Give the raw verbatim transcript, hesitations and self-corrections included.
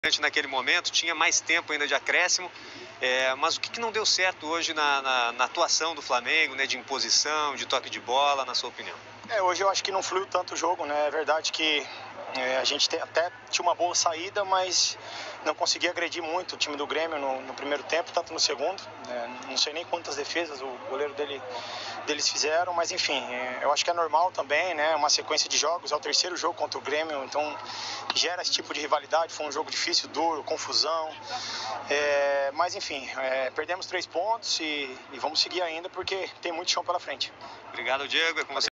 naquele momento, tinha mais tempo ainda de acréscimo, é, mas o que, que não deu certo hoje na, na, na atuação do Flamengo, né, de imposição, de toque de bola, na sua opinião? É, hoje eu acho que não fluiu tanto o jogo, né? É verdade que é, a gente até tinha uma boa saída, mas não conseguia agredir muito o time do Grêmio no, no primeiro tempo, tanto no segundo. Né? Não sei nem quantas defesas o goleiro dele, deles fizeram, mas enfim, é, eu acho que é normal também, né? Uma sequência de jogos, é o terceiro jogo contra o Grêmio, então gera esse tipo de rivalidade. Foi um jogo difícil, duro, confusão. É, mas enfim, é, perdemos três pontos e, e vamos seguir ainda porque tem muito chão pela frente. Obrigado, Diego. É com você.